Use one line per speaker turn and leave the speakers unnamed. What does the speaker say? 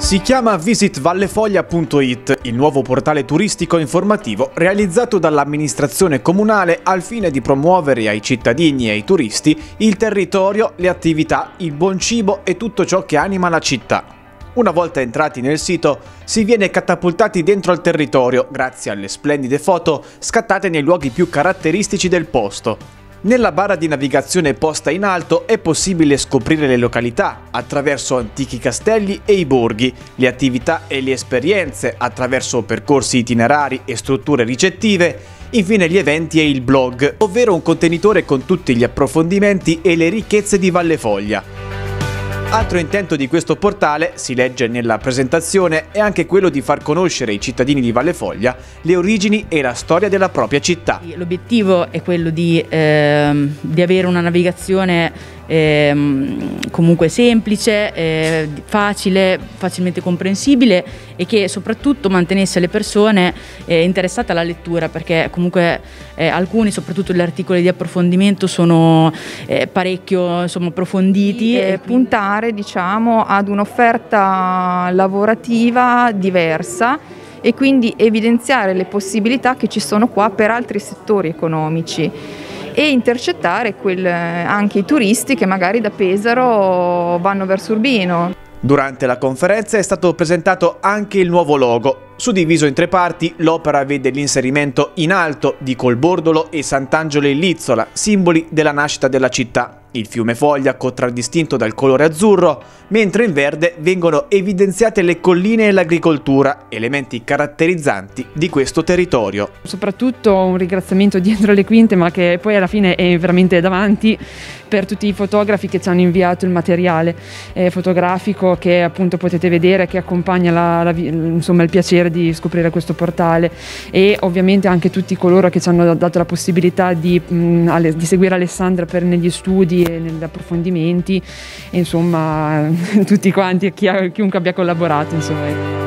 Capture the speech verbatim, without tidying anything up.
Si chiama visit vallefoglia punto it, il nuovo portale turistico informativo realizzato dall'amministrazione comunale al fine di promuovere ai cittadini e ai turisti il territorio, le attività, il buon cibo e tutto ciò che anima la città. Una volta entrati nel sito, si viene catapultati dentro al territorio grazie alle splendide foto scattate nei luoghi più caratteristici del posto. Nella barra di navigazione posta in alto è possibile scoprire le località attraverso antichi castelli e i borghi, le attività e le esperienze attraverso percorsi itinerari e strutture ricettive, infine gli eventi e il blog, ovvero un contenitore con tutti gli approfondimenti e le ricchezze di Vallefoglia. Altro intento di questo portale, si legge nella presentazione, è anche quello di far conoscere ai cittadini di Vallefoglia le origini e la storia della propria città.
L'obiettivo è quello di, ehm, di avere una navigazione ehm, comunque semplice, eh, facile, facilmente comprensibile e che soprattutto mantenesse le persone eh, interessate alla lettura, perché comunque eh, alcuni, soprattutto gli articoli di approfondimento, sono eh, parecchio insomma, approfonditi.
E puntare diciamo ad un'offerta lavorativa diversa e quindi evidenziare le possibilità che ci sono qua per altri settori economici e intercettare quel, anche i turisti che magari da Pesaro vanno verso Urbino.
Durante la conferenza è stato presentato anche il nuovo logo. Suddiviso in tre parti, l'opera vede l'inserimento in alto di Colbordolo e Sant'Angelo in Lizzola, simboli della nascita della città. Il fiume Foglia contraddistinto dal colore azzurro, mentre in verde vengono evidenziate le colline e l'agricoltura, elementi caratterizzanti di questo territorio.
Soprattutto un ringraziamento dietro le quinte, ma che poi alla fine è veramente davanti, per tutti i fotografi che ci hanno inviato il materiale eh, fotografico che appunto potete vedere, che accompagna la, la, insomma, il piacere di scoprire questo portale, e ovviamente anche tutti coloro che ci hanno dato la possibilità di, mh, alle, di seguire Alessandra per, negli studi e negli approfondimenti, e insomma tutti quanti, chi, chiunque abbia collaborato insomma.